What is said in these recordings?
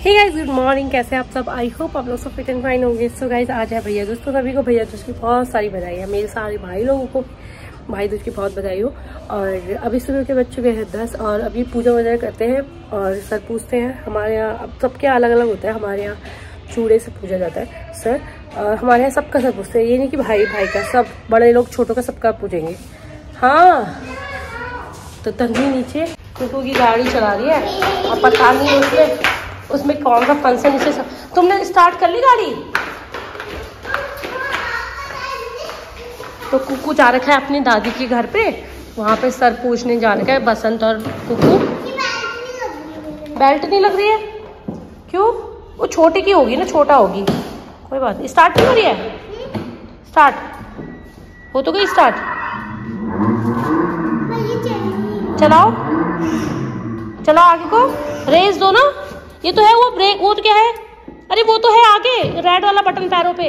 Hey guys, good morning. कैसे आप सब? आई होप आप लोग सब फिट एंड फाइन होंगे। सो गाइस, आज है भैया दूज, तो सभी को भैया दूज की बहुत सारी बधाई है। मेरे सारे भाई लोगों को भाई दूज की बहुत बधाई हो। और अभी सुबह के बज चुके हैं 10 और अभी पूजा वगैरह करते हैं और सर पूछते हैं। हमारे यहाँ अब सबके अलग अलग होता है। हमारे यहाँ चूड़े से पूजा जाता है सर, और हमारे यहाँ सबका सर पूछते हैं। ये नहीं कि भाई भाई का, सब बड़े लोग छोटों का सबका पूछेंगे। हाँ, तो तन्वी नीचे कुकू की गाड़ी चला रही है और पता नहीं उसमें कौन सा फंक्शन इसे तुमने स्टार्ट कर ली गाड़ी। तो कुकू जा रखा है अपनी दादी के घर पे, वहाँ पे सर पूछने जा रखा है बसंत और कुकू। बेल्ट नहीं लग रही है? क्यों? वो छोटी की होगी ना, छोटा होगी, कोई बात नहीं। स्टार्ट नहीं हो रही है? स्टार्ट हो तो गई। स्टार्ट चलाओ, चलाओ आगे को, रेस दो ना। ये तो है वो ब्रेक, वो तो क्या है? अरे वो तो है आगे रेड वाला बटन पैरों पे।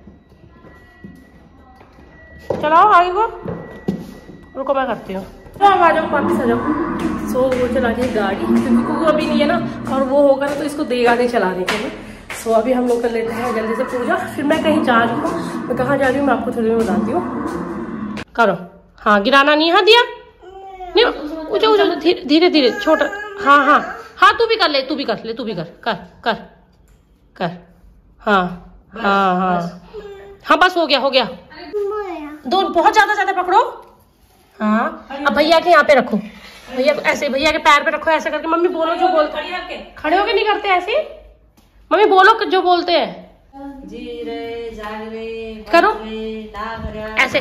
चलाओ आगे को। रुको मैं करती हूँ। आ जाओ वापस आ जाओ। सो वो चला रही है गाड़ी, क्योंकि वो अभी नहीं है ना, और वो होगा ना तो इसको देगा नहीं चलाने के लिए। सो अभी हम लोग कर लेते हैं जल्दी से पूजा, फिर मैं कहीं जा रही हूँ। मैं कहाँ जा रही हूँ मैं आपको थोड़ी देर बताती हूँ। करो। हाँ, गिराना नहीं। हाँ दिया नहीं, ऊंचा ऊंचा, धीरे धीरे, छोटा। हाँ हाँ हाँ, तू भी कर ले, तू भी कर ले, तू भी कर कर कर कर। हाँ हाँ हाँ हाँ, बस हो गया हो गया। दो बहुत ज्यादा पकड़ो। हाँ, अब भैया के यहाँ पे रखो। भैया ऐसे, भैया के पैर पे रखो ऐसे करके। मम्मी बोलो जो बोलते, खड़े होके नहीं करते ऐसे। मम्मी बोलो जो बोलते हैं। जी रे जाग रे करो ऐसे,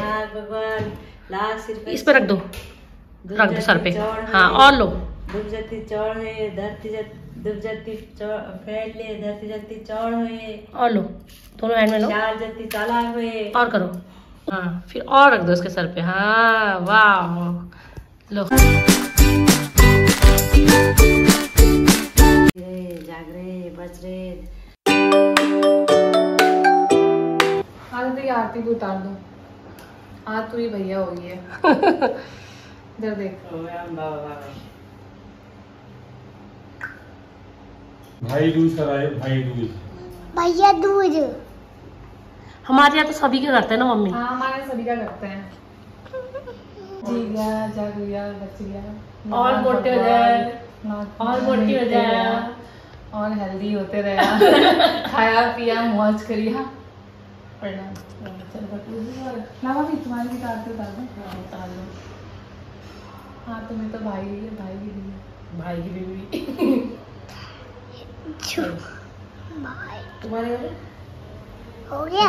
इस पे रख दो, रख दो सर पे। हाँ, और लो। डूब जाती चौड़ है धरती, डूब जाती फैले धरती जाती चौड़ है। और लो, दोनों हैंड में लो। चार जाती चाला हुए। और करो। हाँ, फिर और रख दो उसके सर पे। हाँ, वाह, लो। जाग रे बच रे। आरती आरती को उतार दो। आज तो ये भैया हो गई है। इधर देख। भाई दूज कराए, भाई दूज, भैया दूज। हमारे यहाँ तो सभी के करते हैं ना मम्मी। हाँ, हमारे सभी का करते हैं। जी गया, जग गया, बच गया, और मोटे हो जाए, और मोटी हो जाए, और हेल्दी होते रहे। खाया पिया मौज करिया। ना भी तुम्हारी भी आरती उतार दो। हाँ, तुम्हें तो भाई की बीवी तुम्हारे हो गया।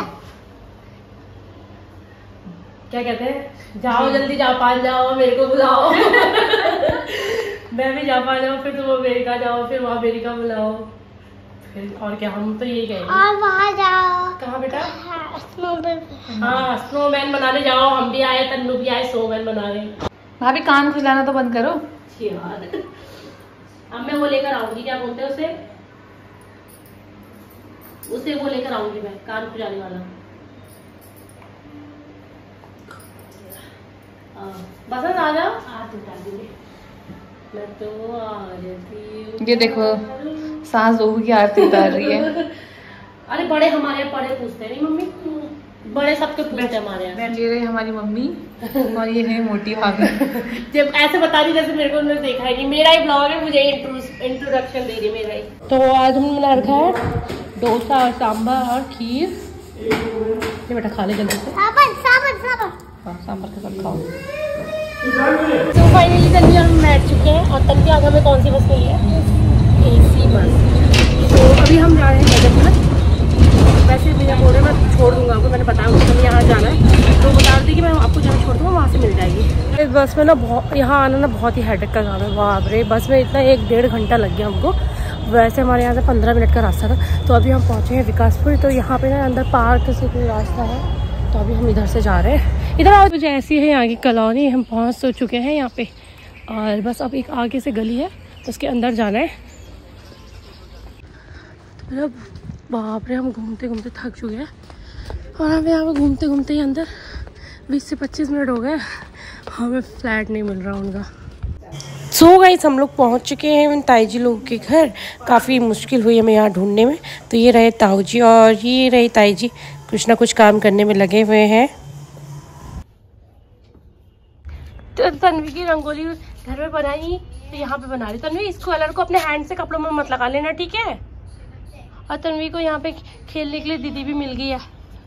क्या कहते हैं? जाओ जल्दी, जापान जाओ, मेरे को बुलाओ। मैं भी जापान जाऊँ, फिर तुम अमेरिका जाओ, फिर वहाँ अमेरिका बुलाओ, फिर और क्या। हम तो यही कहेंगे। और वहाँ जाओ। कहाँ बेटा? स्नोमैन। हाँ, स्नोमैन बनाने जाओ। हम भी आए, तन्नू भी आए, स्नोमैन बनाने। भाभी कान खुलाना तो बंद करो। अब मैं वो लेकर आऊंगी, क्या बोलते हैं उसे वो लेकर आऊंगी मैं, कान खुजाने वाला। बस आ जाओ। मैं तो आ जाती हूँ। ये देखो, सास बहू की आरती उतार रही है। अरे बड़े हमारे यहाँ बड़े पूछते हैं, नहीं मम्मी? बड़े सबके पूछते हैं हमारे यहाँ। ये रही हमारी मम्मी और ये है मोटी भाभी। जब ऐसे बता रही जैसे मेरे को उन्होंने देखा ही नहीं। मेरा ही ब्लॉग है, मुझे इंट्रोडक्शन दे रही मेरा ही। तो आज हमने बना रखा है डोसा और सांभर और खीर। ये बेटा खा ले जल्दी से। साबर। हाँ, सांभर के साथ खाओ। तो फाइनली तन्वी हम बैठ चुके हैं और तन्वी आगे हमें कौन सी बस मिली है? AC बस। तो अभी हम जा रहे हैं जगत में। वैसे भैया बोल रहे मैं छोड़ दूंगा आपको, मैंने बताया उनको यहाँ जाना है, तो बता दी कि मैं आपको जहाँ छोड़ दूँगा वहाँ से मिल जाएगी। इस बस में ना बहुत, यहाँ आना ना बहुत ही हेडेक का काम है। बाप रे, बस में इतना 1-1.5 घंटा लग गया हमको। वैसे हमारे यहाँ से 15 मिनट का रास्ता था। तो अभी हम पहुँचे हैं विकासपुर। तो यहाँ पे ना अंदर पार्क से कोई रास्ता है, तो अभी हम इधर से जा रहे हैं। इधर आओ। मुझे ऐसी है यहाँ की कॉलोनी, हम पहुँच तो चुके हैं यहाँ पे, और बस अब एक आगे से गली है, उसके अंदर जाना है। मतलब बाप रे, हम घूमते घूमते थक चुके हैं और हमें यहाँ पे घूमते घूमते ही अंदर 20 से 25 मिनट हो गए, हमें फ्लैट नहीं मिल रहा उनका। सो गाइस हम लोग पहुंच चुके हैं ताई जी लोगों के घर। काफ़ी मुश्किल हुई हमें यहाँ ढूंढने में। तो ये रहे ताऊ जी और ये रही ताई जी, कुछ ना कुछ काम करने में लगे हुए हैं। तो तन्वी की रंगोली घर में बनाई तो यहाँ पे बना रही। तन्वी इस कलर को अपने हैंड से कपड़ों में मत लगा लेना, ठीक है। और तन्वी को यहाँ पे खेलने के लिए दीदी भी मिल गई है।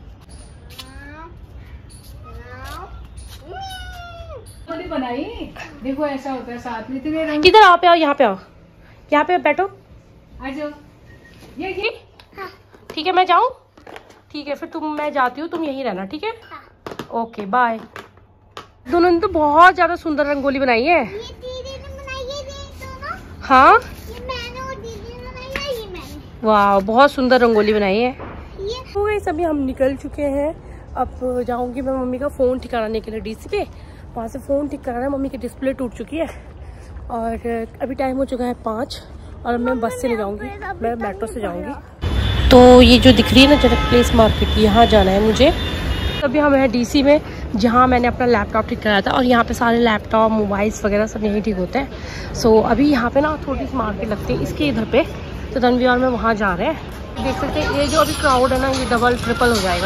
बनाई देखो, ऐसा होता है साथ में। किधर आओ, पे आओ, यहाँ पे आओ, यहाँ पे बैठो। आ जाओ। ये ठीक है मैं जाऊँ? ठीक है फिर मैं जाती हूँ, तुम यहीं रहना, ठीक है। Okay bye. दोनों ने तो बहुत ज्यादा सुंदर रंगोली बनाई है। ये दीदी ने बनाई है, देख दो ना। हाँ ये मैंने और दीदी ने बनाई है, ये मैंने। वाह बहुत सुंदर रंगोली बनाई है। ये हो गई सभी, हम निकल चुके हैं। अब जाऊंगी मैं मम्मी का फ़ोन ठीक कराने के लिए डीसी पे। वहाँ से फ़ोन ठीक कराना है, मम्मी की डिस्प्ले टूट चुकी है। और अभी टाइम हो चुका है 5 और मैं बस से नहीं जाऊँगी, मैं मेट्रो से जाऊँगी। तो ये जो दिख रही है ना जनक प्लेस मार्केट, यहाँ जाना है मुझे। अभी हम हैं डीसी में, जहाँ मैंने अपना लैपटॉप ठीक कराया था। और यहाँ पे सारे लैपटॉप मोबाइल्स वगैरह सब यहीं ठीक होते हैं। सो अभी यहाँ पे ना थोड़ी सी मार्केट लगती है इसके इधर पे, तो तन्वी और मैं वहाँ जा रहे हैं। देख सकते हैं ये जो अभी क्राउड है ना, ये डबल ट्रिपल हो जाएगा।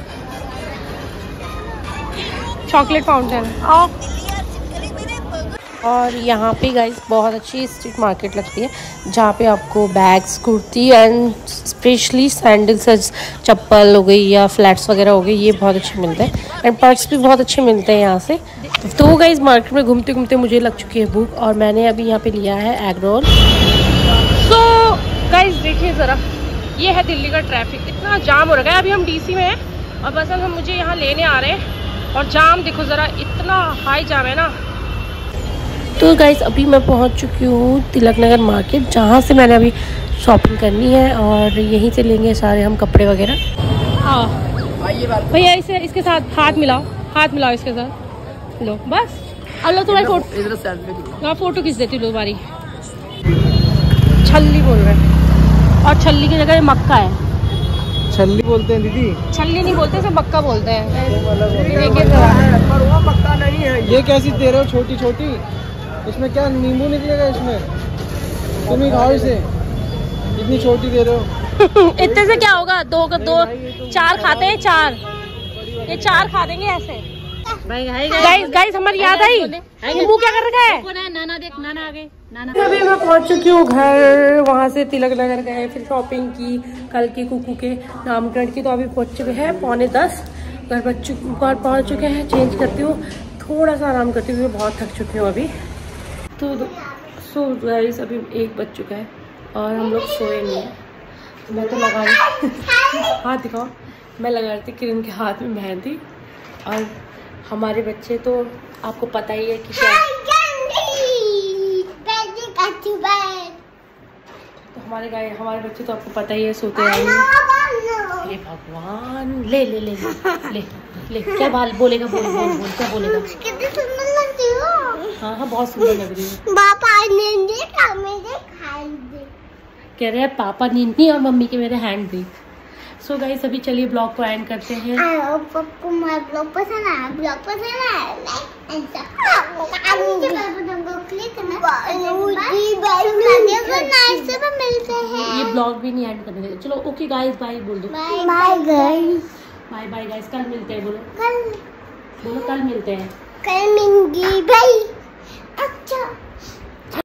चॉकलेट फाउंटेन आओ। और यहाँ पे गाइस बहुत अच्छी स्ट्रीट मार्केट लगती है, जहाँ पे आपको bags, kurti and specially sandals, चप्पल हो गई या फ्लैट्स वगैरह हो गई, ये बहुत अच्छे मिलते हैं। एंड पर्क्स भी बहुत अच्छे मिलते हैं यहाँ से। तो गाइस मार्केट में घूमते घूमते मुझे लग चुकी है भूख, और मैंने अभी यहाँ पे लिया है एग रोल। सो गाइस देखिए ज़रा, ये है दिल्ली का ट्रैफिक, इतना जाम हो रखा है। अभी हम डीसी में हैं और बस हम मुझे यहाँ लेने आ रहे हैं, और जाम देखो ज़रा, इतना हाई जाम है ना। तो गाइस अभी मैं पहुंच चुकी हूँ तिलक नगर मार्केट, जहाँ से मैंने अभी शॉपिंग करनी है, और यहीं से लेंगे सारे हम कपड़े वगैरह। हाँ भैया इसे इसके साथ हाथ मिलाओ इसके साथ, लो बस। अब लो तुम्हारी फोटो, फोटो खींच देती लो तुम्हारी। छल्ली बोल रहे हैं, और छल्ली की जगह मक्का है। छल्ली बोलते हैं दीदी, छल्ली नहीं बोलते, इसे मक्का बोलते हैं। पर वो मक्का नहीं है। ये कैसी दे रहे हो, छोटी छोटी? इसमें क्या नींबू निकलेगा इसमें? तुम ही खाओ इसे, इतनी छोटी दे रहे हो। इतने से क्या होगा? दो 4 खाते हैं, 4 ये 4 खा देंगे ऐसे। गाइस हमारी याद आई, नींबू क्या कर रखा है? नाना देख, नाना आ गए, नाना। अभी मैं पहुंच चुकी हूँ घर, वहाँ से तिलक नगर गए, फिर शॉपिंग की कल की कुकू के नामकरण की। तो अभी पहुंच चुके हैं 9:45, घर पहुंच चुके हैं। चेंज करती हूँ, थोड़ा सा आराम करती हूँ, बहुत थक चुकी हूँ अभी। तो सो गाइस अभी 1 बज चुका है और हम लोग सोए नहीं है। तो मैं तो लगा रही हाथ दिखाओ, मैं लगा रही थी किरण के हाथ में मेहंदी। और हमारे बच्चे तो आपको पता ही है कि क्या, तो हमारे बच्चे तो आपको पता ही है, सोते हैं। हे भगवान, ले ले ले ले ले, क्या बोलेगा, बोल क्या बोलेगा? कितनी सुंदर लगती हो। हाँ बहुत सुंदर लग रही है। पापा ने देखा, मुझे खाई दे। कह रहे हैं पापा नींद और मम्मी के मेरे हैंड दे। सो गाइस अभी चलिए ब्लॉग को एंड करते हैं। आपको मेरा ब्लॉग पसंद आया, लाइक एंड ये ब्लॉग भी नहीं एंड करने देगा। चलो ओके गाइस बाय बोल दो। Bye guys, bye bye guys, कल मिलते हैं। बोलो कल कल मिलते हैं। कल मिलेंगे भाई। अच्छा